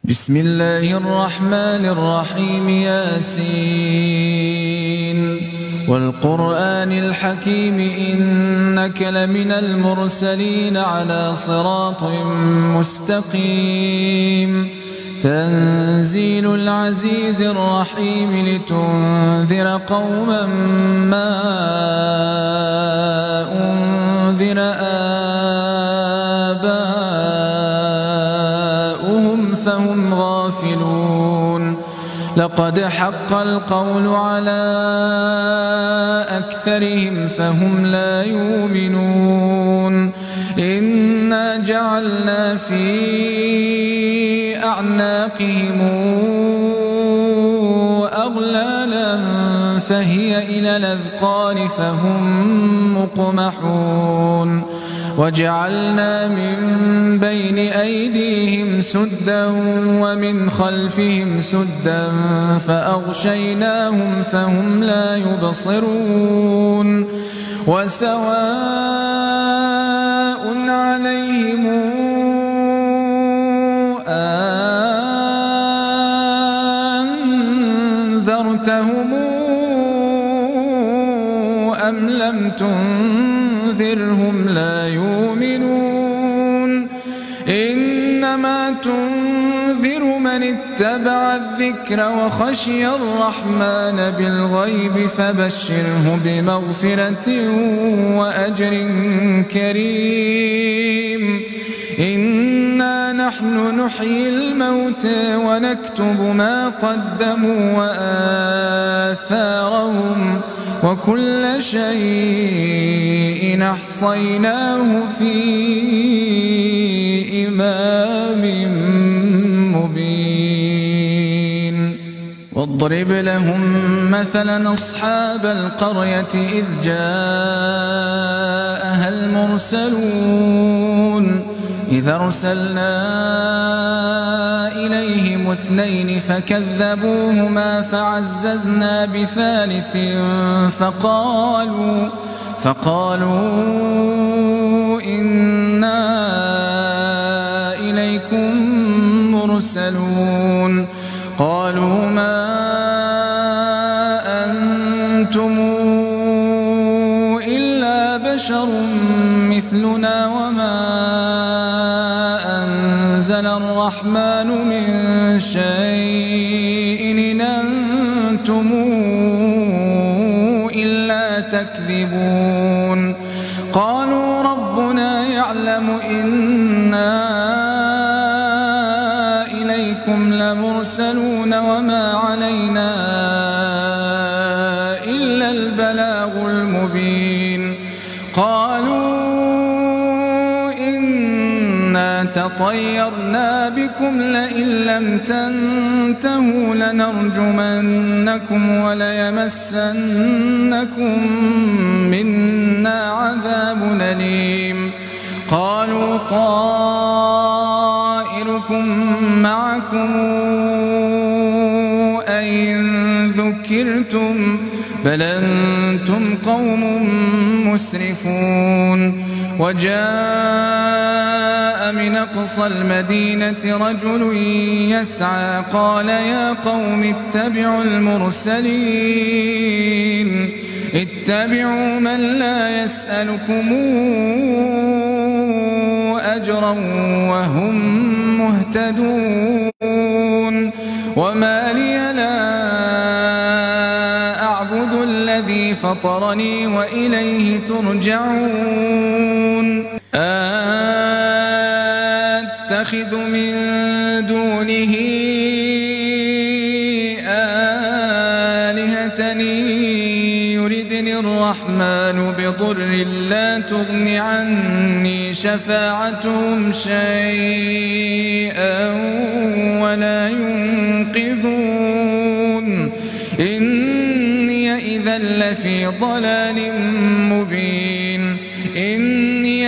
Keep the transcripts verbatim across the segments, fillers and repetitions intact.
بسم الله الرحمن الرحيم. ياسين والقرآن الحكيم إنك لمن المرسلين على صراط مستقيم. تنزيل العزيز الرحيم لتنذر قوما ما أنذر آباؤهم فهم غافلون. لقد حق القول على أكثرهم فهم لا يؤمنون. إنا جعلنا في أعناقهم أغلالا فهي إلى الأذقان فهم مقمحون. وجعلنا من بين أيديهم سدا ومن خلفهم سدا فأغشيناهم فهم لا يبصرون. وسواء عليهم أنذرتهم أم لم تنذرهم لا يؤمنون. إنما تنذر من اتبع الذكر وخشي الرحمن بالغيب فبشره بمغفرة وأجر كريم. إنا نحن نحيي الموتى ونكتب ما قدموا وآثارهم وكل شيء أحصيناه في إمام مبين. واضرب لهم مثلا أصحاب القرية إذ جاءها المرسلون. إذ أرسلنا إليهم اثنين فكذبوهما فعززنا بثالث فقالوا فقالوا إنا إليكم مرسلون. قالوا ما أنتم إلا بشر مثلنا وما أنزل الرحمن من شيء إن أنتم إلا تكذبون. قالوا ربنا يعلم إنا إليكم لمرسلون وما علينا إلا البلاغ المبين. قالوا إنا تطيرنا بكم لئن لم تنتهوا لنرجمنكم وليمسنكم منا عذاب أليم. قالوا طائركم معكم أئن ذكرتم بل أنتم قوم مسرفون. وجاء من أقصى المدينة رجل يسعى قال يا قوم اتبعوا المرسلين اتبعوا من لا يسألكم أجرا وهم مهتدون. وما لي لا أعبد الذي فطرني وإليه ترجعون. أتخذ من دونه آلهة يردني الرحمن بضر لا تغن عني شفاعتهم شيئا ولا ينقذون. إني إذا لفي ضلال مبين. إني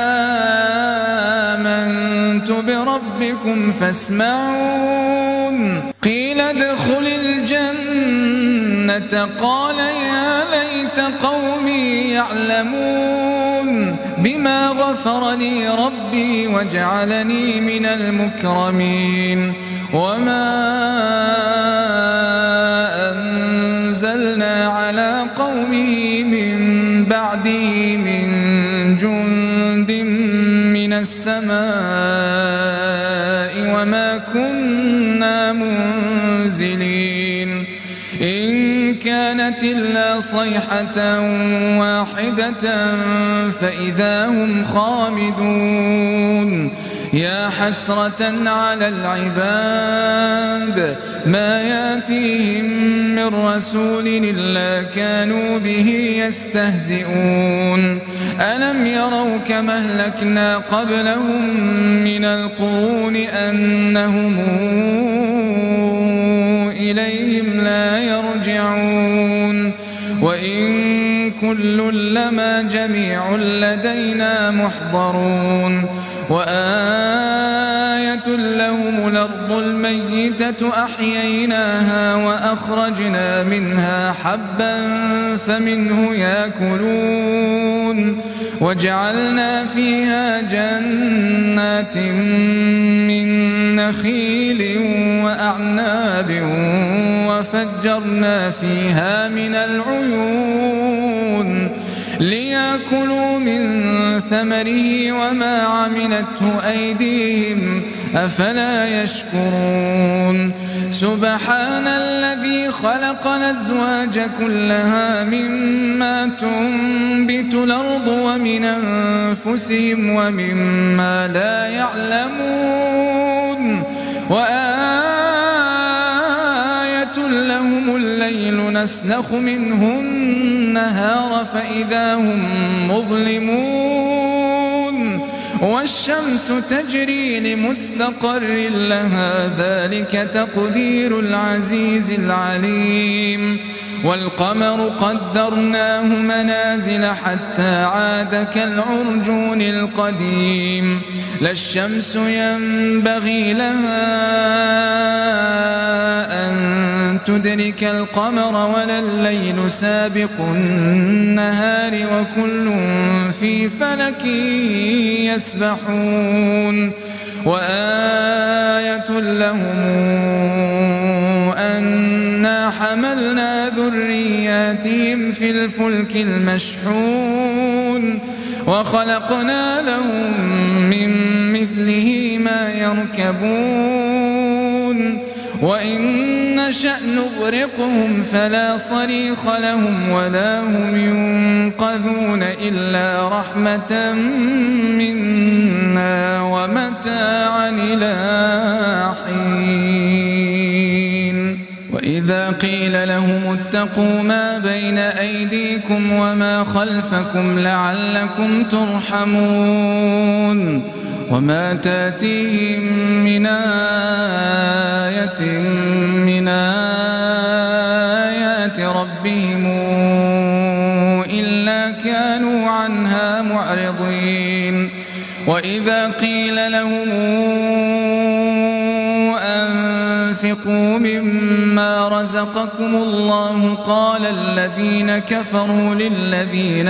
آمنت بربكم فاسمعون. قيل ادخل الجنة قال يا ليت قومي يعلمون بما غفر لي ربي وجعلني من المكرمين. وما أنزلنا على قومه من بعده من جند من السماء وما كنا منزلين إن كانت إلا صيحة واحدة فإذا هم خامدون يا حسرة على العباد ما ياتيهم من رسول إلا كانوا به يستهزئون ألم يروا كما أهلكنا قبلهم من القرون أنهم إليهم لا يرجعون وإن كل لما جميع لدينا محضرون وآية لهم الأرض الميتة أحييناها وأخرجنا منها حبا فمنه يأكلون وجعلنا فيها جنات من نخيل وأعناب وفجرنا فيها من العيون ليأكلوا من ثمره وما عملته أيديهم أفلا يشكرون سبحان الذي خلق الأزواج كلها مما تنبت الأرض ومن أنفسهم ومما لا يعلمون وآية لهم الليل نسلخ منه النهار فإذا هم مظلمون والشمس تجري لمستقر لها ذلك تقدير العزيز العليم والقمر قدرناه منازل حتى عاد كالعرجون القديم لا الشمس ينبغي لها أن تدرك القمر ولا الليل سابق النهار وكل في فلك يسبحون وآية لهم أنا حملنا ذرياتهم في الفلك المشحون وخلقنا لهم من مثله ما يركبون وإن نشأ نغرقهم فلا صريخ لهم ولا هم ينقذون إلا رحمة منا ومتاعا إلى حين وإذا قيل لهم اتقوا ما بين أيديكم وما خلفكم لعلكم ترحمون وما تاتيهم من آية من آيات ربهم إلا كانوا عنها معرضين وإذا قيل لهم أنفقوا مما رزقكم الله قال الذين كفروا للذين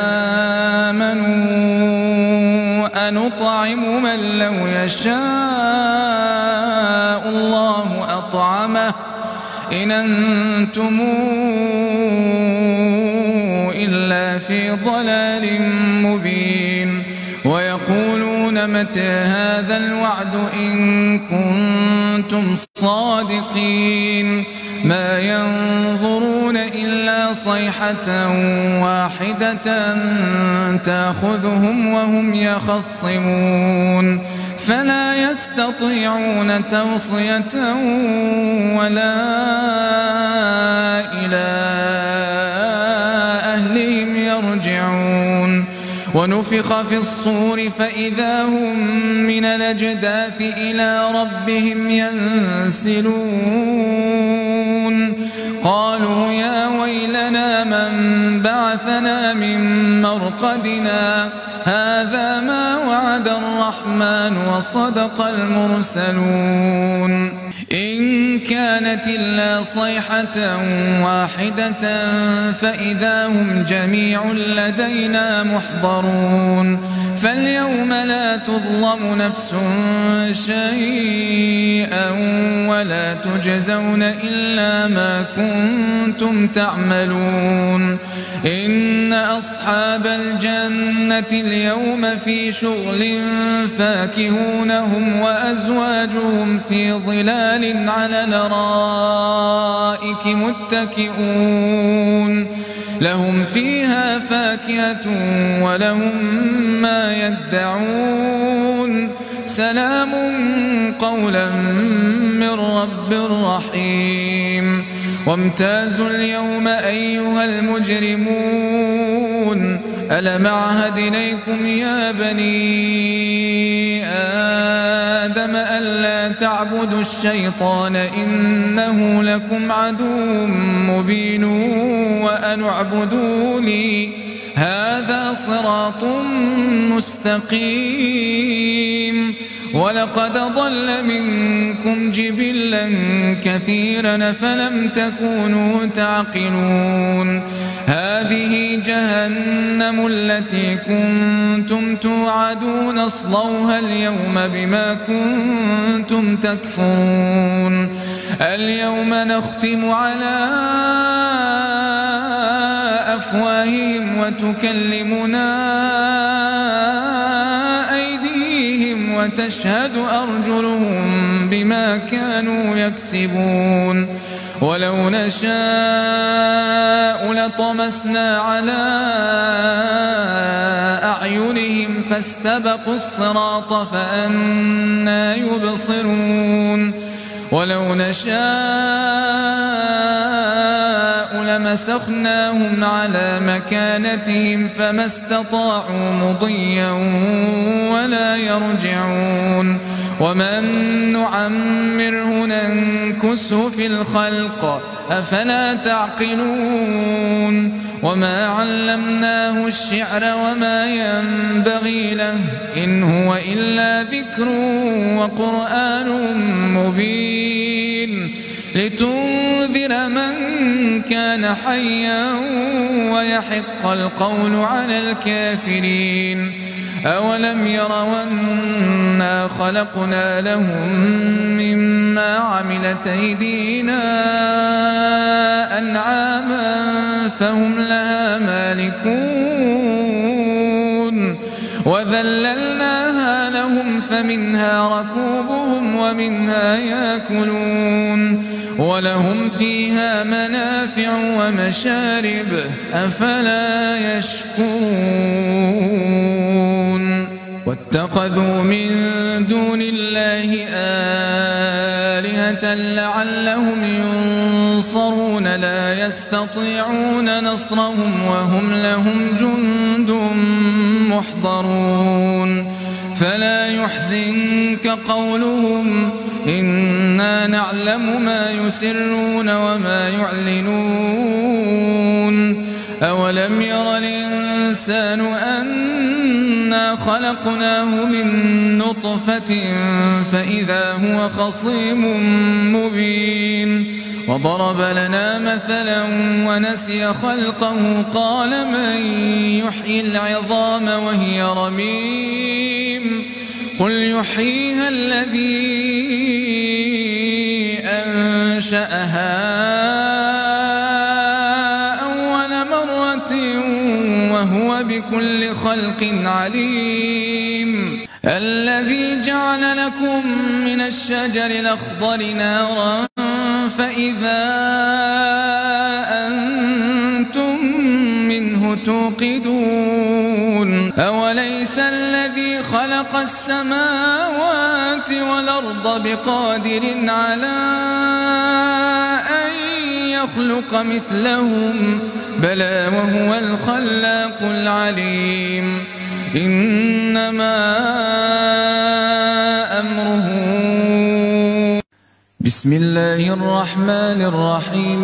آمنوا أنطعم من لو يشاء الله أطعمه إن أنتم إلا في ضلال مبين ويقولون متى هذا الوعد إن كنتم صادقين ما ينظرون إلا صيحة واحدة تأخذهم وهم يخصمون فلا يستطيعون توصية ولا إلى أهلهم يرجعون ونفخ في الصور فإذا هم من الأجداث إلى ربهم ينسلون قالوا يا ويلنا من بعثنا من مرقدنا هذا ما وعد الرحمن وصدق المرسلون إن كانت إلا صيحة واحدة فإذا هم جميع لدينا محضرون فاليوم لا تظلم نفس شيئا ولا تجزون إلا ما كنتم تعملون إن أصحاب الجنة اليوم في شغل فاكهون هم وأزواجهم في ظلال على الأرائك متكئون لهم فيها فاكهة ولهم ما يدعون سلام قولا من رب رحيم وامتازوا اليوم أيها المجرمون ألم أعهد إليكم يا بني آدم ألا تعبدوا الشيطان إنه لكم عدو مبين وأن اعبدوني هذا صراط مستقيم ولقد ضل منكم جبلا كثيرا فلم تكونوا تعقلون هذه جهنم التي كنتم توعدون اصلوها اليوم بما كنتم تكفرون اليوم نختم على أفواههم وتكلمنا أيديهم وتشهد أرجلهم بما كانوا يكسبون ولو نشاء لطمسنا على أعينهم فاستبقوا الصراط فأنى يبصرون ولو نشاء لمسخناهم على مكانتهم فما استطاعوا مضيا ولا يرجعون ومن نعمره ننكسه في الخلق أفلا تعقلون وما علمناه الشعر وما ينبغي له إن هو إلا ذكر وقرآن مبين لتنذر من كان حيا ويحق القول على الكافرين أولم يروا أنا خلقنا لهم مما عملت أيدينا أنعاما فهم لها مالكون وذللناها لهم فمنها ركوبهم ومنها يأكلون ولهم فيها منافع ومشارب أفلا يشكرون واتخذوا من دون الله آلهة لعلهم ينصرون لا يستطيعون نصرهم وهم لهم جند محضرون فلا يحزنك قولهم إنا نعلم ما يسرون وما يعلنون أولم ير الإنسان أنا خلقناه من نطفة فإذا هو خصيم مبين وضرب لنا مثلا ونسي خلقه قال من يحيي العظام وهي رميم قل يحييها الذي أنشأها أول مرة وهو بكل خلق عليم الذي جعل لكم من الشجر الأخضر نارا فإذا أنتم منه توقدون أوليس الذي خلق السماوات والأرض بقادر على أن يخلق مثلهم بلى وهو الخلاق العليم إنما أمره بسم الله الرحمن الرحيم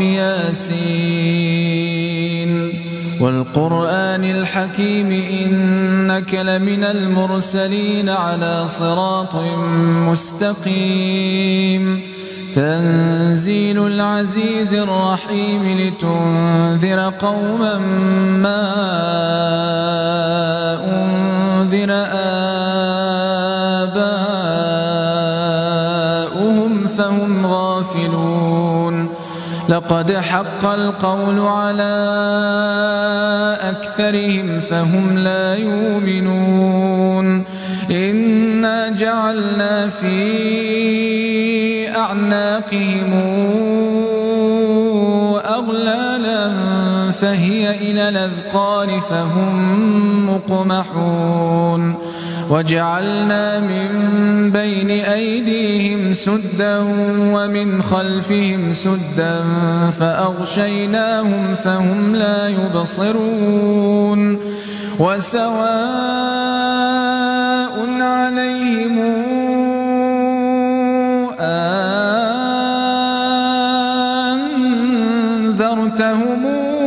ياسين والقرآن الحكيم إنك لمن المرسلين على صراط مستقيم تنزيل العزيز الرحيم لتنذر قوما ما أنذر آباؤهم فهم غافلون لقد حق القول على أكثرهم فهم لا يؤمنون إنا جعلنا في أعناقهم أغلالا فهي إلى الأذقان فهم مقمحون وجعلنا من بين أيديهم سدا ومن خلفهم سدا فأغشيناهم فهم لا يبصرون وسواء عليهم أنذرتهم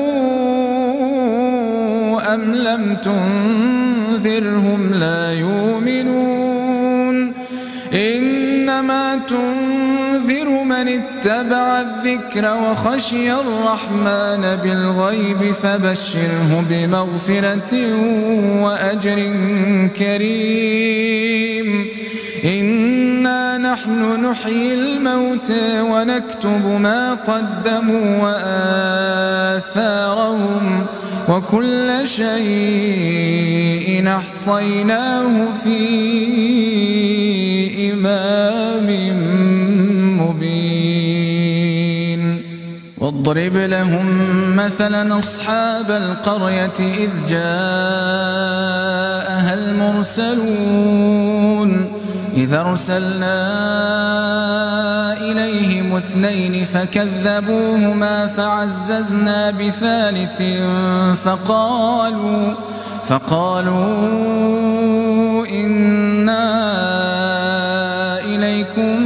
أم لم تنذرهم لا يؤمنون إنما تنذر من اتبع الذكر وخشي الرحمن بالغيب فبشره بمغفرة وأجر كريم إنا نحن نحيي الموتى ونكتب ما قدموا وآثارهم وكل شيء أحصيناه في إمام مبين واضرب لهم مثلا أصحاب القرية إذ جاءها المرسلون إذ أرسلنا إليهم اثنين فكذبوهما فعززنا بثالث فقالوا فقالوا إنا إليكم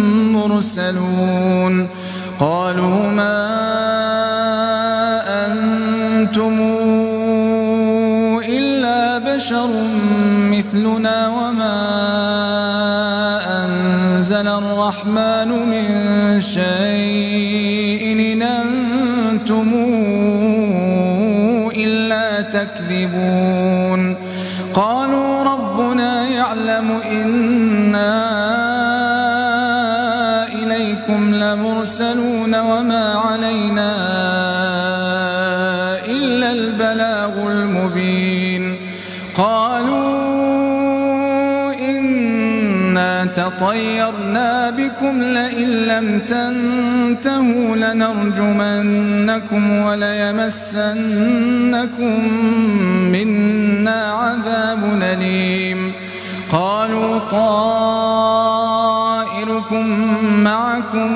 مرسلون قالوا ما أنتم إلا بشر مثلنا وما أنزل الرحمن من شيء إن أنتم إلا تكذبون قالوا ربنا يعلم إنا إليكم لمرسلون وما علينا إلا البلاغ المبين قالوا إنا تطيرنا بكم لئن لم تنتهوا لنرجمنكم وليمسنكم منا عذاب أليم قالوا طائركم معكم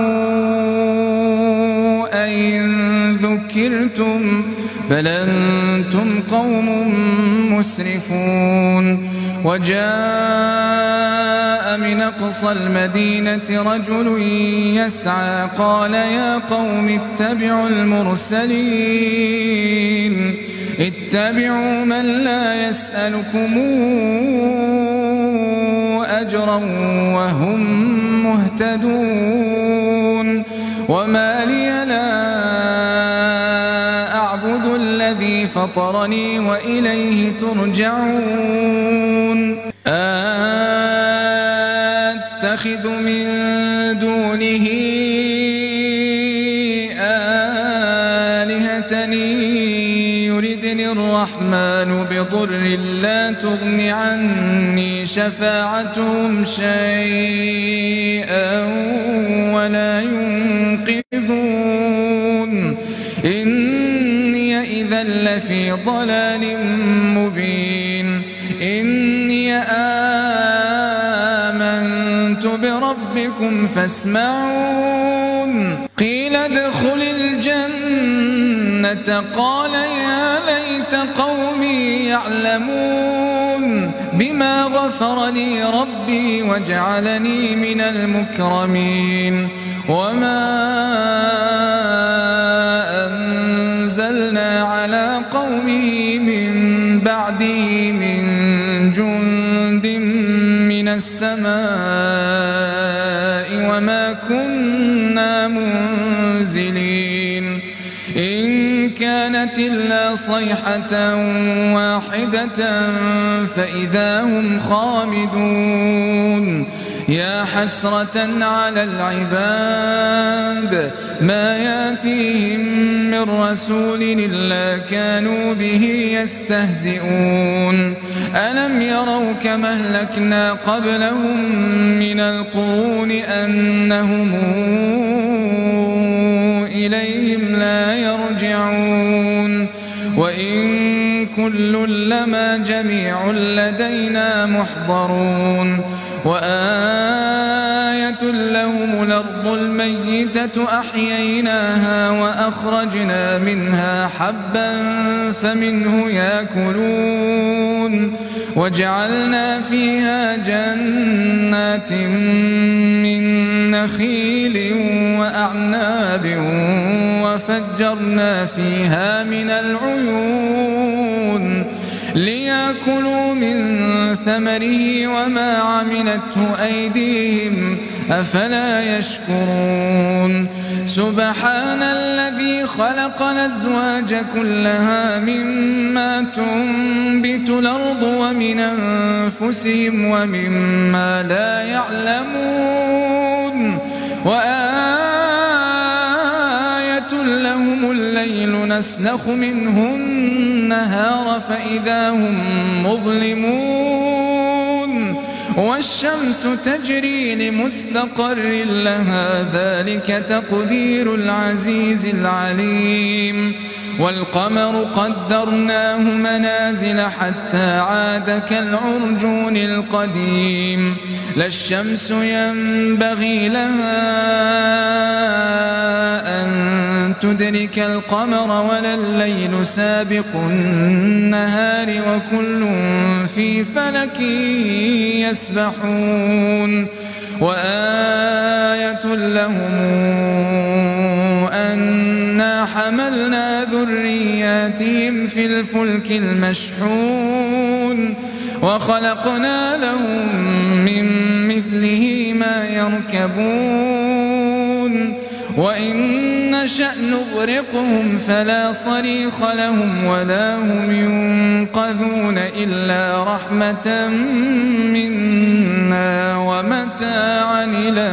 أئن ذكرتم بل أنتم قوم مسرفون وجاء من أقصى المدينة رجل يسعى قال يا قوم اتبعوا المرسلين اتبعوا من لا يسألكم أجرا وهم مهتدون وما لي لا أعبد الذي فطرني وإليه ترجعون أتخذ من دونه آلهة يردني الرحمن بضر لا تغن عني شفاعتهم شيئا ولا ينقذون إني إذا لفي ضلال مبين إني آمنت بربكم فاسمعون قيل ادخل الجنة قال يا ليت قومي يعلمون بما غفر لي ربي وجعلني من المكرمين وما أنزلنا على قومه من بعده من جند من السماء وما كنا منزلين إن كانت إلا صيحة واحدة فإذا هم خامدون يا حسرة على العباد ما ياتيهم من رسول إلا كانوا به يستهزئون ألم يروا كما أهلكنا قبلهم من القرون أنهم إليهم لا يرجعون وإن كل لما جميع لدينا محضرون وآية لهم الأرض الميتة أحييناها وأخرجنا منها حبا فمنه يأكلون وجعلنا فيها جنات من نخيل وأعناب وفجرنا فيها من العيون ليأكلوا من ثمره وما عملته أيديهم أفلا يشكرون سبحان الذي خلق الأزواج كلها مما تنبت الأرض ومن أنفسهم ومما لا يعلمون وآية لهم الليل نسلخ منه النهار فإذا هم مظلمون والشمس تجري لمستقر لها ذلك تقدير العزيز العليم والقمر قدرناه منازل حتى عاد كالعرجون القديم لا الشمس ينبغي لها أن تدرك القمر ولا الليل سابق النهار وكل في فلك يسبحون وآية لهم أنا حملنا ذرياتهم في الفلك المشحون وخلقنا لهم من مثله ما يركبون وإن نشأ نغرقهم فلا صريخ لهم ولا هم ينقذون إلا رحمة منا ومتاعا إلى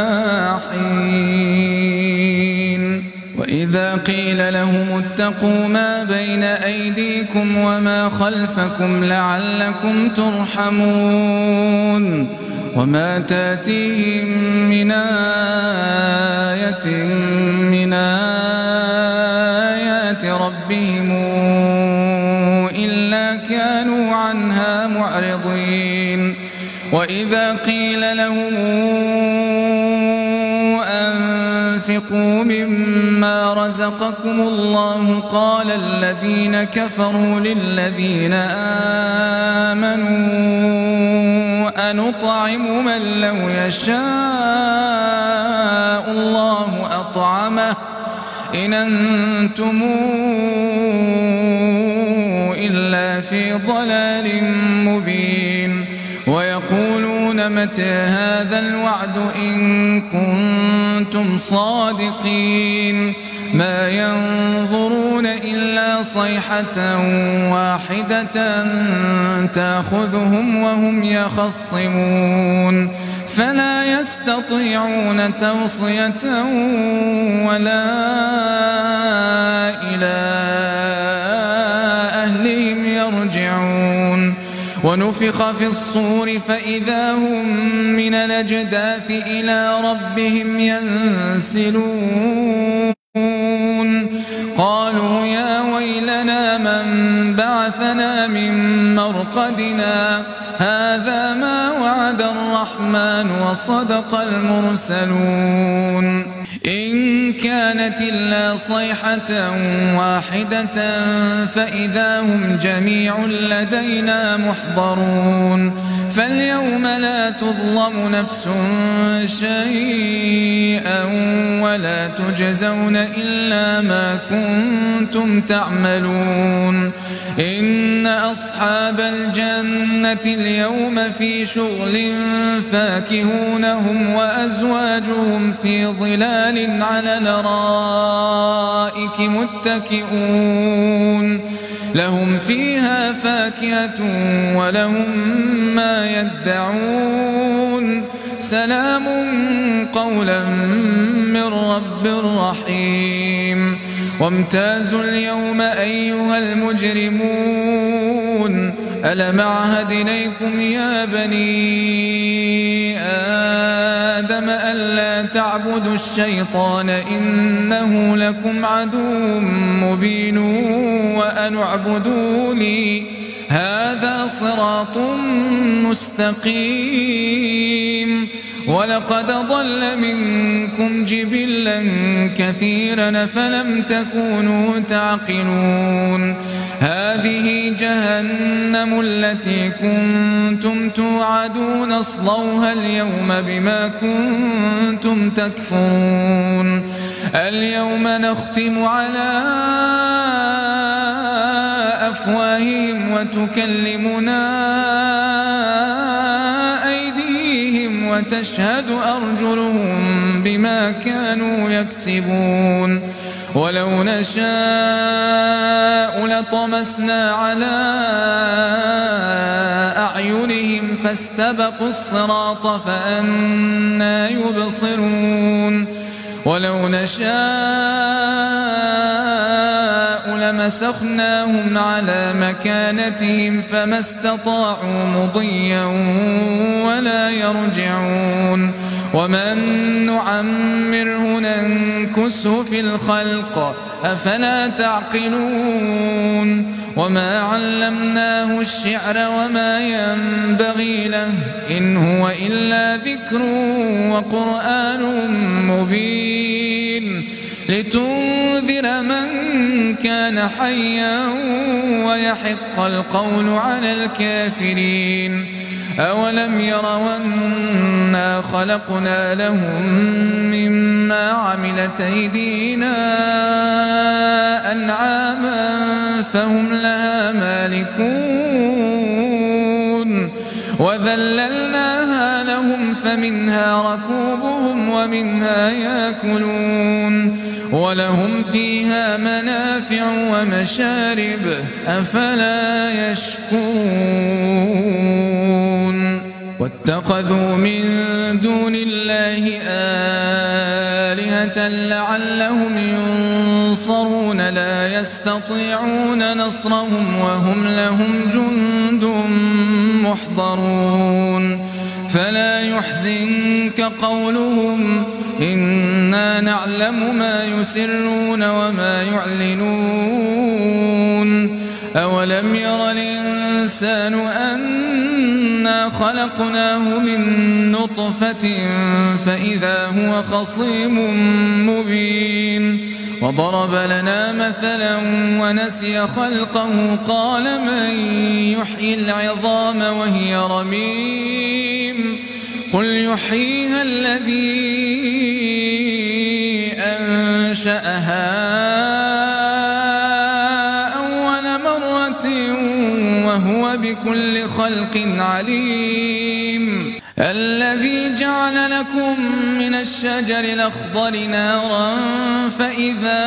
حين وإذا قيل لهم اتقوا ما بين أيديكم وما خلفكم لعلكم ترحمون وما تاتيهم من آية من آيات ربهم إلا كانوا عنها معرضين وإذا قيل لهم أنفقوا مما رزقكم الله قال الذين كفروا للذين آمنوا أنطعم من لو يشاء الله أطعمه إن أنتم إلا في ضلال مبين ويقولون متى هذا الوعد إن كنتم صادقين ما ينظرون إلا صيحة واحدة تأخذهم وهم يخصمون فلا يستطيعون توصية ولا إلى أهلهم يرجعون ونفخ في الصور فإذا هم من الأجداث إلى ربهم ينسلون قالوا يا ويلنا من بعثنا من مرقدنا هذا ما وعد الرحمن وصدق المرسلون إن كانت إلا صيحة واحدة فإذا هم جميع لدينا محضرون فاليوم لا تظلم نفس شيئا ولا تجزون إلا ما كنتم تعملون إن أصحاب الجنة اليوم في شغل فاكهون هم وأزواجهم في ظلال على الأرائك متكئون لهم فيها فاكهة ولهم ما يدعون سلام قولا من رب رحيم. وامتازوا اليوم أيها المجرمون ألم أعهد إليكم يا بني آدم ألا تعبدوا الشيطان إنه لكم عدو مبين وأن اعبدوني هذا صراط مستقيم. ولقد ضل منكم جبلا كثيرا فلم تكونوا تعقلون. هذه جهنم التي كنتم توعدون اصلوها اليوم بما كنتم تكفرون. اليوم نختم على أفواههم وتكلمنا أيديهم وتشهد أرجلهم بما كانوا يكسبون. ولو نشاء لطمسنا على أعينهم فاستبقوا الصراط فأنى يبصرون. ولو نشاء لمسخناهم على مكانتهم فما استطاعوا مضيا ولا يرجعون. ومن نعمره ننكسه في الخلق أفلا تعقلون. وما علمناه الشعر وما ينبغي له إن هو إلا ذكر وقرآن مبين لتنذر من كان حيا ويحق القول على الكافرين. أولم يروا أنا خلقنا لهم مما عملت أيدينا أنعاما فهم لها مالكون وذللناها لهم فمنها ركوبهم ومنها يأكلون ولهم فيها منافع ومشارب أفلا يشكرون. واتخذوا من دون الله آلهة لعلهم ينصرون لا يستطيعون نصرهم وهم لهم جند محضرون. فلا يحزنك قولهم إنا نعلم ما يسرون وما يعلنون. أولم ير الإنسان أنا خلقناه من نطفة فإذا هو خصيم مبين. وضرب لنا مثلا ونسي خلقه قال من يحيي العظام وهي رميم قل يحييها الذي أنشأها أول مرة وهو بكل خلق عليم. الذي جعل لكم من الشجر الأخضر نارا فإذا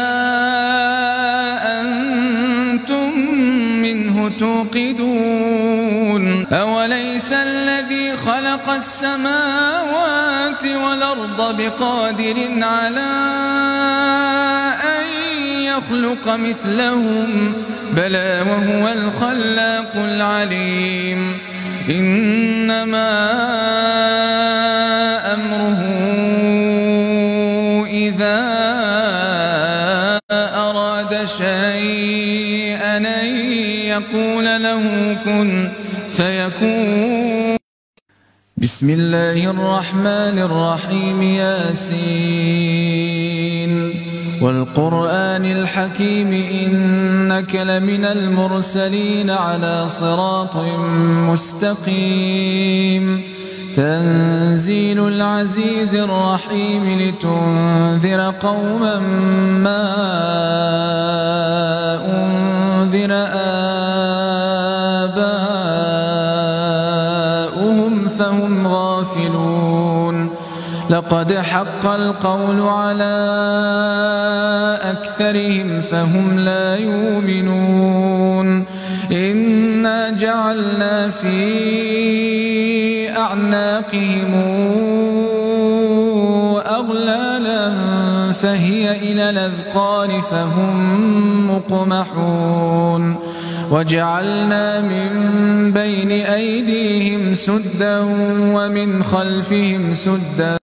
أنتم منه توقدون. أوليس الذي خلق السماوات والأرض بقادر على أن يخلق مثلهم بلى وهو الخلاق العليم. إنما أمره إذا أراد شيئا أن يقول له كن فيكون. بسم الله الرحمن الرحيم ياسين والقرآن الحكيم إنك لمن المرسلين على صراط مستقيم. تنزيل العزيز الرحيم لتنذر قوما ما أنذر آباؤهم فهم غافلون. لقد حق القول على أكثرهم فهم لا يؤمنون. إنا جعلنا في أعناقهم فهي إلى الأذقان فهم مقمحون وجعلنا من بين أيديهم سدا ومن خلفهم سدا